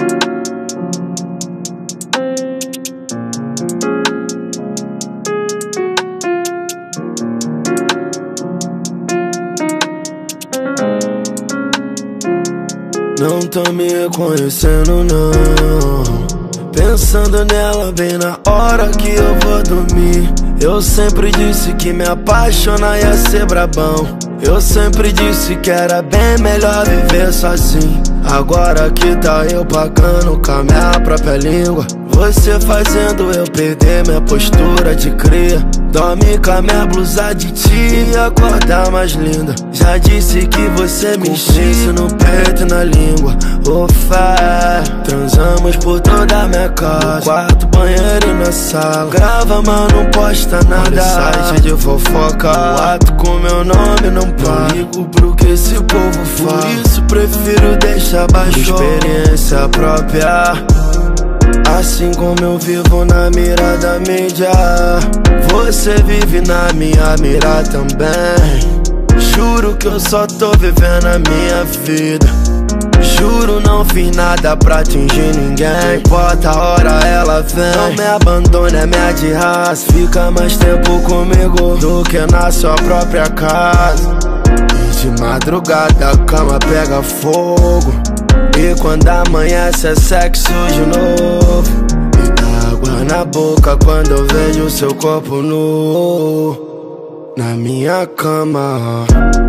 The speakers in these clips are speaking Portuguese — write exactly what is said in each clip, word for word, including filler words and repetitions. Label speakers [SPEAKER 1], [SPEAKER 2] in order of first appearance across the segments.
[SPEAKER 1] Não tô me reconhecendo não. Pensando nela bem na hora que eu vou dormir. Eu sempre disse que me apaixonar ia ser brabão. Eu sempre disse que era bem melhor viver sozinho. Agora que tá eu pagando com a minha própria língua. Você fazendo eu perder minha postura de cria. Dorme com a minha blusa de tia e acordar mais linda. Já disse que você me enche no peito e na língua. Ô fé, transamos por toda a minha casa, quarto, banheiro e na sala. Grava, mas não posta nada. Site de fofoca, o ato com meu nome não para. Não ligo pro que esse povo fala. Por isso prefiro deixar baixo. Experiência própria. Assim como eu vivo na mira da mídia, você vive na minha mira também. Juro que eu só tô vivendo a minha vida. Juro, não fiz nada pra atingir ninguém. Não importa a hora, ela vem. Não me abandone, é minha de raça. Fica mais tempo comigo do que na sua própria casa. E de madrugada a cama pega fogo. E quando amanhece é sexo de novo. Me dá água na boca quando eu vejo seu corpo nu na minha cama.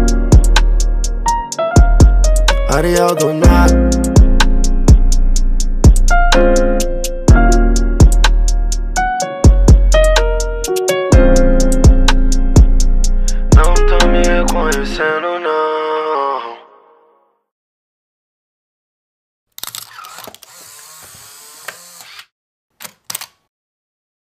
[SPEAKER 1] Ariel Donato. Não tô me reconhecendo